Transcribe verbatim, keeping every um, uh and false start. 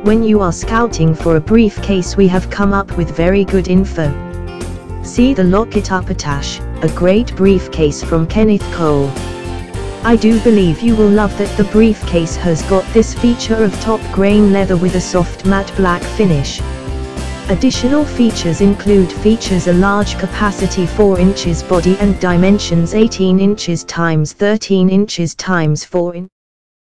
When you are scouting for a briefcase, we have come up with very good info. See the Lock It Up Attache, a great briefcase from Kenneth. I do believe you will love that the briefcase has got this feature of top grain leather with a soft matte black finish. Additional features include features a large capacity four inches body and dimensions eighteen inches times thirteen inches times four inches.